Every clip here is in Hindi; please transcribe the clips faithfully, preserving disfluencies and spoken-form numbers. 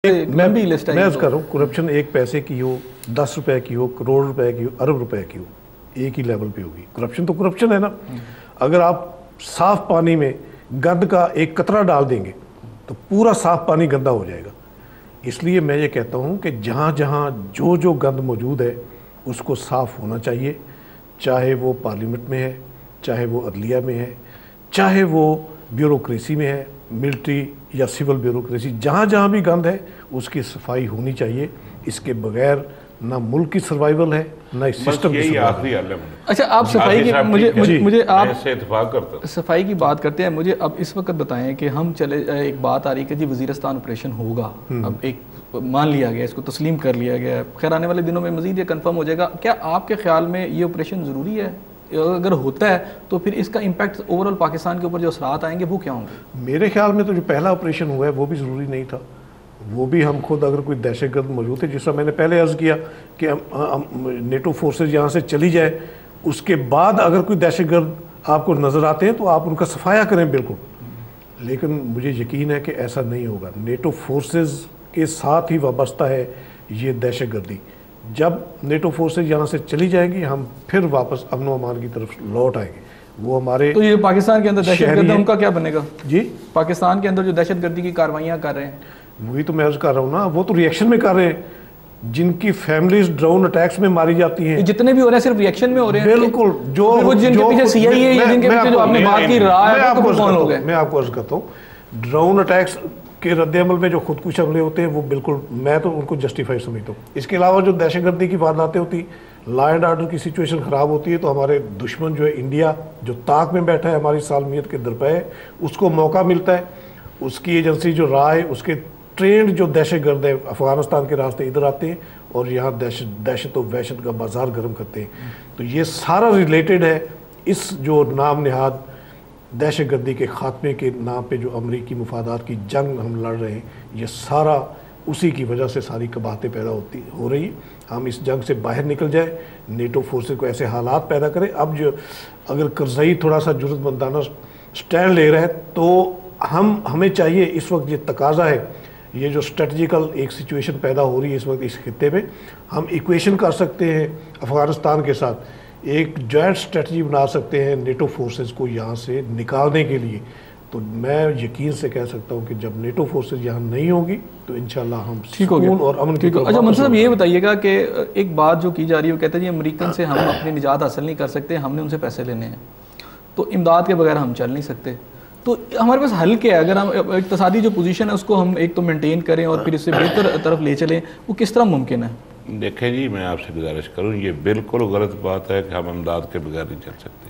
मैं भी लिस्ट मैं कर रहा हूँ, करप्शन एक पैसे की हो, दस रुपए की हो, करोड़ रुपए की हो, अरब रुपए की हो, एक ही लेवल पे होगी। करप्शन तो करप्शन है ना। अगर आप साफ पानी में गंद का एक कतरा डाल देंगे तो पूरा साफ पानी गंदा हो जाएगा। इसलिए मैं ये कहता हूँ कि जहाँ जहाँ जो जो गंद मौजूद है उसको साफ होना चाहिए, चाहे वो पार्लियामेंट में है, चाहे वो अदलिया में है, चाहे वो ब्यूरोक्रेसी में है, मिलिट्री या सिविल ब्यूरोक्रेसी, जहाँ जहाँ भी गंद है उसकी सफाई होनी चाहिए। इसके बगैर ना मुल्क की सर्वाइवल है ना इस सिस्टम की आखिरी हाल है। अच्छा, आप सफाई की मुझे मुझे, मुझे आप से इत्तेफाक करता हूं। सफाई की बात करते हैं। मुझे अब इस वक्त बताएं कि हम चले, एक बात आ रही है कि जी वजीरिस्तान ऑपरेशन होगा, अब एक मान लिया गया, इसको तस्लीम कर लिया गया, खैर आने वाले दिनों में मजीद ये कंफर्म हो जाएगा। क्या आपके ख्याल में ये ऑपरेशन ज़रूरी है? अगर होता है तो फिर इसका इम्पैक्ट ओवरऑल पाकिस्तान के ऊपर जो असरात आएंगे वो क्या होंगे? मेरे ख्याल में तो जो पहला ऑपरेशन हुआ है वो भी ज़रूरी नहीं था। वो भी हम खुद, अगर कोई दहशतगर्द मौजूद है, जिसका मैंने पहले अर्ज़ किया कि हम, हम नेटो फोर्सेज यहाँ से चली जाए, उसके बाद अगर कोई दहशतगर्द आपको नज़र आते हैं तो आप उनका सफाया करें बिल्कुल। लेकिन मुझे यकीन है कि ऐसा नहीं होगा। नेटो फोर्सेज के साथ ही वाबस्ता है ये दहशतगर्दी। जब नेटो फोर्सेज यहाँ से चली जाएंगी हम फिर वापस अमन व अमान की तरफ लौट आएंगे। वो हमारे तो ये पाकिस्तान के अंदर दहशतगर्दी उनका क्या बनेगा जी? पाकिस्तान के अंदर जो दहशतगर्दी की कार्रवाइयाँ कर रहे हैं, वही तो मैं अर्ज कर रहा हूँ ना, वो तो रिएक्शन में कर रहे हैं। जिनकी फैमिलीज ड्रोन अटैक्स में मारी जाती हैं, जितने भी हो रहे हैं सिर्फ रिएक्शन में हो रहे हैं। बिल्कुल। जो वो जिनके पीछे सीआईए या जिनके पीछे जो आपने बात की रहा है, वो कौन लोग हैं? मैं आपको अर्ज करता हूँ, ड्रोन अटैक्स के रद्द-ए-अमल में जो खुदकुश हमले होते हैं वो बिल्कुल, मैं तो उनको जस्टिफाई समझता हूँ। इसके अलावा जो दहशतगर्दी की वारदातें होती, लॉ एंड ऑर्डर की सिचुएशन ख़राब होती है, तो हमारे दुश्मन जो है इंडिया, जो ताक में बैठा है हमारी सालमियत के दरपे, उसको मौका मिलता है। उसकी एजेंसी जो रहा है, उसके ट्रेंड जो दहशतगर्द है अफ़गानिस्तान के रास्ते इधर आते हैं और यहाँ दहशत दहशत और वहशत का बाजार गर्म करते हैं। तो ये सारा रिलेटेड है इस जो नाम नहाद दहशतगर्दी के ख़ात्मे के नाम पे जो अमरीकी मुफादात की जंग हम लड़ रहे हैं, ये सारा उसी की वजह से सारी कबाहतें पैदा होती हो रही है। हम इस जंग से बाहर निकल जाए, नेटो फोर्सेस को ऐसे हालात पैदा करें। अब जो अगर करज़ई थोड़ा सा जुर्रतमंदाना स्टैंड ले रहा है तो हम हमें चाहिए, इस वक्त ये तकाजा है, ये जो स्ट्रेटजिकल एक सिचुएशन पैदा हो रही है इस वक्त इस खित्ते में, हम इक्वेशन कर सकते हैं अफ़गानिस्तान के साथ, एक जॉइंट स्ट्रेटजी बना सकते हैं नेटो फोर्सेस को यहाँ से निकालने के लिए। तो मैं यकीन से कह सकता हूँ कि जब नेटो फोर्सेस यहाँ नहीं होगी तो इंशाल्लाह हम ठीक हो गया और अमन ठीक हो। अच्छा मंसूर साहब, ये बताइएगा कि एक बात जो की जा रही है, वो कहते हैं जी अमेरिकन से हम अपनी निजात हासिल नहीं कर सकते, हमने उनसे पैसे लेने हैं, तो इमदाद के बगैर हम चल नहीं सकते। तो हमारे पास हल क्या है? अगर हम इक़्तिसादी जो पोजीशन है उसको हम एक तो मेंटेन करें और फिर इससे बेहतर तरफ ले चलें, वो किस तरह मुमकिन है? देखें जी, मैं आपसे गुजारिश करूं, ये बिल्कुल गलत बात है कि हम इमदाद के बगैर नहीं चल सकते।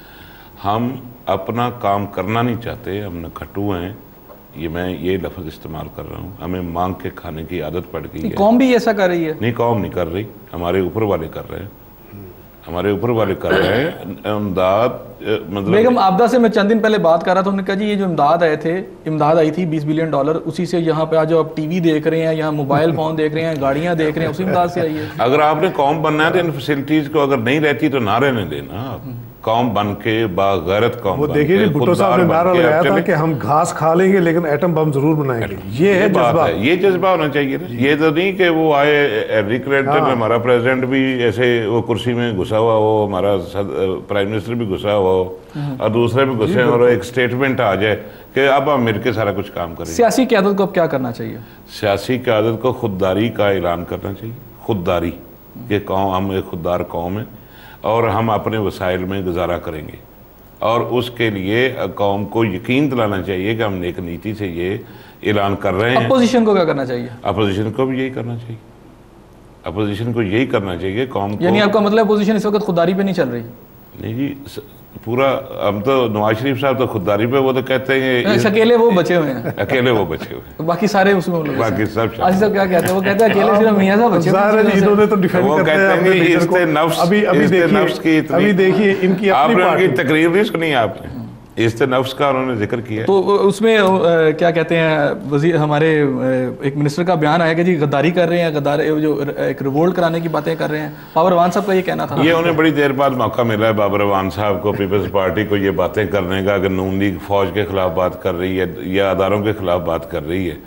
हम अपना काम करना नहीं चाहते, हम नखट्टू हैं, ये मैं ये लफ्ज़ इस्तेमाल कर रहा हूँ। हमें मांग के खाने की आदत पड़ गई है। कौम भी ऐसा कर रही है? नहीं, कौम नहीं कर रही, हमारे ऊपर वाले कर रहे हैं, हमारे ऊपर वाले कर रहे हैं। इमदाद मतलब बेगम आपदा से मैं चंद दिन पहले बात कर रहा था, उन्होंने कहा जी ये जो इमदाद आए थे, इमदाद आई थी बीस बिलियन डॉलर, उसी से यहाँ पे आज जो आप टीवी देख रहे हैं, यहाँ मोबाइल फोन देख रहे हैं, गाड़ियाँ देख रहे हैं, उसी इमदाद से आई है। अगर आपने कौम बनना है तो इन फैसिलिटीज को अगर नहीं रहती तो ना रहने देना। कौम बन के बागैरत कौम। वो देखिए जी, भुट्टो साहब ने नारा लगाया था कि हम घास खा लेंगे लेकिन एटम बम जरूर बनाएंगे। ये है जज्बा, ये जज्बा होना चाहिए। ये तो नहीं कि वो आए एवरी क्लिंटन में हमारा प्रेसिडेंट भी ऐसे वो कुर्सी में घुसा हुआ हो, हमारा प्राइम मिनिस्टर भी घुसा हुआ हो और दूसरे भी घुसे और एक स्टेटमेंट आ जाए कि अब हम मिलकर सारा कुछ काम करें। सियासी क़यादत को अब क्या करना चाहिए? सियासी क़यादत को खुददारी का ऐलान करना चाहिए। खुददारी के कौम, हम एक खुददार कौम है और हम अपने वसाइल में गुजारा करेंगे, और उसके लिए कौम को यकीन दिलाना चाहिए कि हम एक नीति से ये ऐलान कर रहे हैं। अपोजिशन को क्या करना चाहिए? अपोजिशन को भी यही करना चाहिए। अपोजिशन को यही करना चाहिए कौम को। यानी आपका मतलब अपोजिशन इस वक्त खुददारी पे नहीं चल रही? नहीं जी, पूरा हम तो नवाज शरीफ साहब तो खुददारी पे, वो तो कहते हैं अकेले वो बचे हुए हैं, अकेले वो बचे हुए, बाकी सारे उसमें बाकी सब। आज सब क्या कहते हैं? वो कहते हैं अकेले सिर्फ मियां साहब बचे हैं। इन्होंने तो डिफेंड करते हैं इससे नफ्स, अभी अभी देखिए अभी देखिए इनकी आपने उनकी तकरीर नहीं सुनी आपने, इससे नफ्स का उन्होंने जिक्र किया। तो उसमें क्या कहते हैं, वजीर हमारे एक मिनिस्टर का बयान आया कि जी गद्दारी कर रहे हैं, गद्दार जो एक रिवोल्ट कराने की बातें कर रहे हैं। बाबर रवान साहब का ये कहना था। ये उन्हें बड़ी देर बाद मौका मिला है बाबर रवान साहब को, पीपल्स पार्टी को, ये बातें करने का। अगर नून लीग फौज के खिलाफ बात कर रही है या अदारों के खिलाफ बात कर रही है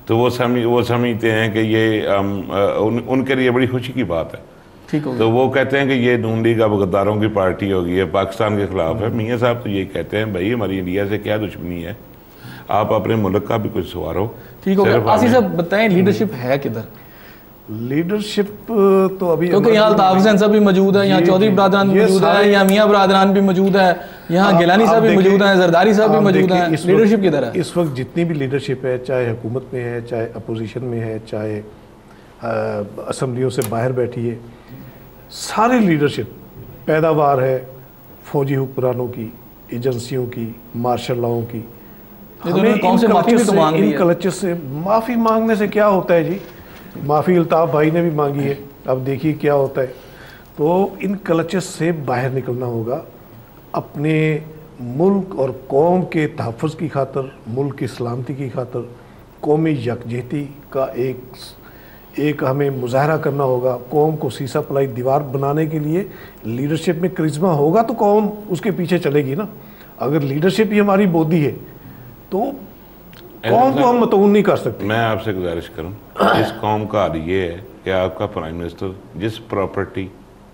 तो वो समझ वो समझते हैं कि ये um, उन, उनके लिए बड़ी खुशी की बात है। ठीक हो तो वो कहते हैं कि ये नून लीग अब गद्दारों की पार्टी होगी, है पाकिस्तान के खिलाफ है। मियाँ साहब तो ये कहते हैं भाई हमारी इंडिया से क्या दुश्मनी है, आप अपने मुल्क का भी कुछ सवारो। ठीक हो गया। आसिफ साहब बताएं लीडरशिप है किधर? लीडरशिप तो अभी क्योंकि यहाँ अल्ताफ हुसैन साहब भी मौजूद है, यहाँ चौधरी बरादरान भी मौजूद है, यहाँ मियाँ बरादरान भी मौजूद है, यहाँ गिलानी साहब भी मौजूद हैं, जरदारी साहब भी मौजूद हैं। लीडरशिप किधर है इस वक्त? जितनी भी लीडरशिप है, चाहे हुकूमत में है, चाहे अपोजिशन में है, चाहे असम्बलियों से बाहर बैठी है, सारी लीडरशिप पैदावार है फौजी हुक्मरानों की, एजेंसियों की, मार्शल लॉ की। हमें कौन से माफी तो मांग इन क्लचेस से माफ़ी मांगने से क्या होता है जी? माफ़ी अल्ताफ़ भाई ने भी मांगी है, अब देखिए क्या होता है। तो इन क्लचेस से बाहर निकलना होगा, अपने मुल्क और कौम के तहफ़्फ़ुज़ की खातर, मुल्क की सलामती की खातर, कौमी यकजहती का एक एक हमें मुजाहरा करना होगा। कौम को सीसा पलाई दीवार बनाने के लिए लीडरशिप में करिश्मा होगा तो कौम उसके पीछे चलेगी ना। अगर लीडरशिप ही हमारी बोधी है तो कौम को हम मतऊन नहीं कर सकते। मैं आपसे गुजारिश करूं, इस कौम का हाल ये है कि आपका प्राइम मिनिस्टर जिस प्रॉपर्टी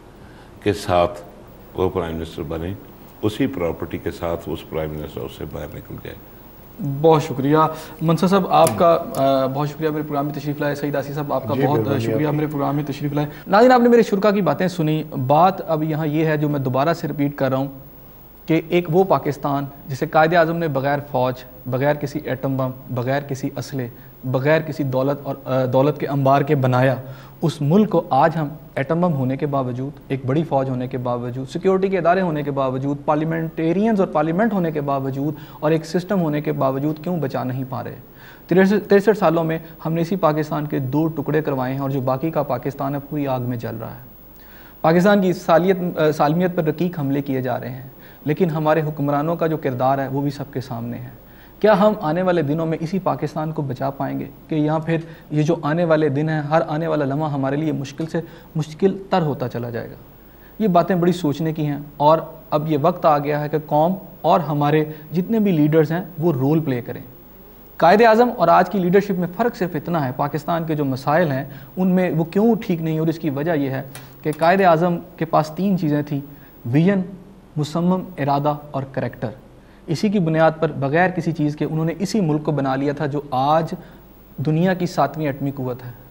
के साथ वो प्राइम मिनिस्टर बने, उसी प्रॉपर्टी के साथ उस प्राइम मिनिस्टर उससे बाहर निकल जाए। बहुत शुक्रिया मंसूर साहब, आपका बहुत शुक्रिया मेरे प्रोग्राम में तशरीफ़ लाए। सईद आसिफ साहब आपका बहुत शुक्रिया मेरे प्रोग्राम में तशरीफ़ लाए। नाज़रीन, आपने मेरे शुरा की बातें सुनी। बात अब यहाँ ये है जो मैं दोबारा से रिपीट कर रहा हूँ कि एक वो पाकिस्तान जिसे कायदे आज़म ने बग़ैर फ़ौज, बग़ैर किसी एटम बम, बग़ैर किसी असले, बग़ैर किसी दौलत और दौलत के अंबार के बनाया, उस मुल्क को आज हम एटम बम होने के बावजूद, एक बड़ी फ़ौज होने के बावजूद, सिक्योरिटी के इदारे होने के बावजूद, पार्लियामेंटेरियंस और पार्लियामेंट होने के बावजूद और एक सिस्टम होने के बावजूद क्यों बचा नहीं पा रहे? तिरसठ तिरसठ सालों में हमने इसी पाकिस्तान के दो टुकड़े करवाए हैं और जो बाकी का पाकिस्तान है पूरी आग में जल रहा है। पाकिस्तान की सालियत सालमियत पर रकीक हमले किए जा रहे हैं, लेकिन हमारे हुक्मरानों का जो किरदार है वो भी सबके सामने है। क्या हम आने वाले दिनों में इसी पाकिस्तान को बचा पाएंगे कि यहाँ फिर ये जो आने वाले दिन हैं, हर आने वाला लम्हा हमारे लिए मुश्किल से मुश्किल तर होता चला जाएगा? ये बातें बड़ी सोचने की हैं और अब ये वक्त आ गया है कि कौम और हमारे जितने भी लीडर्स हैं वो रोल प्ले करें। कायदे आज़म और आज की लीडरशिप में फ़र्क सिर्फ इतना है, पाकिस्तान के जो मसाइल हैं उनमें वो क्यों ठीक नहीं, और इसकी वजह यह है कि कायदे आज़म के पास तीन चीज़ें थी: विजन, मुसम्मम इरादा और करैक्टर। इसी की बुनियाद पर बग़ैर किसी चीज़ के उन्होंने इसी मुल्क को बना लिया था जो आज दुनिया की सातवीं एटमी क़ुव्वत है।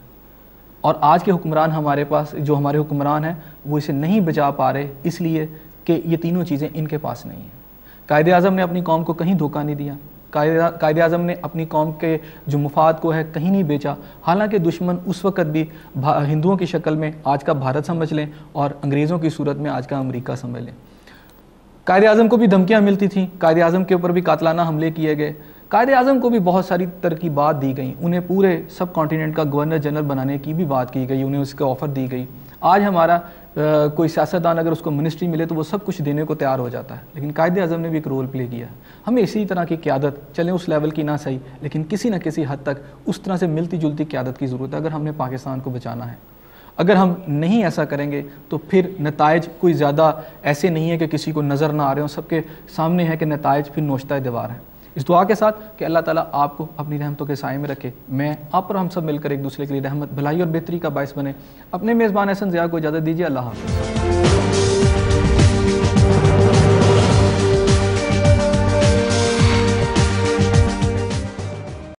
और आज के हुक्मरान हमारे पास, जो हमारे हुक्मरान हैं, वो इसे नहीं बचा पा रहे इसलिए कि ये तीनों चीज़ें इनके पास नहीं हैं। कायदे आज़म ने अपनी कौम को कहीं धोखा नहीं दिया। कायदे आज़म ने अपनी कौम के जो मुफाद को है कहीं नहीं बेचा। हालांकि दुश्मन उस वक़्त भी हिंदुओं की शक्ल में आज का भारत समझ लें और अंग्रेज़ों की सूरत में आज का अमेरिका समझ लें। कायदे आज़म को भी धमकियाँ मिलती थीं, कायदे आज़म के ऊपर भी कातलाना हमले किए गए, कायदे आज़म को भी बहुत सारी तरकीबात दी गई, उन्हें पूरे सब कॉन्टिनेंट का गवर्नर जनरल बनाने की भी बात की गई, उन्हें उसका ऑफ़र दी गई। आज हमारा आ, कोई सियासतदान अगर उसको मिनिस्ट्री मिले तो वो सब कुछ देने को तैयार हो जाता है, लेकिन कायदे आज़म ने भी एक रोल प्ले किया। हमें इसी तरह की क़यादत, चलें उस लेवल की ना सही, लेकिन किसी न किसी हद तक उस तरह से मिलती जुलती क़यादत की ज़रूरत है अगर हमने पाकिस्तान को बचाना है। अगर हम नहीं ऐसा करेंगे तो फिर नताइज कोई ज़्यादा ऐसे नहीं है कि किसी को नज़र ना आ रहे हो, सबके सामने है कि नताइज फिर नोश्ता दीवार है। इस दुआ के साथ कि अल्लाह ताला आपको अपनी रहमतों के साए में रखे, मैं आप और हम सब मिलकर एक दूसरे के लिए रहमत, भलाई और बेहतरी का बायस बने। अपने मेज़बान एहसन ज़िया को इजाज़त दीजिए। अल्लाह हाफ़िज़।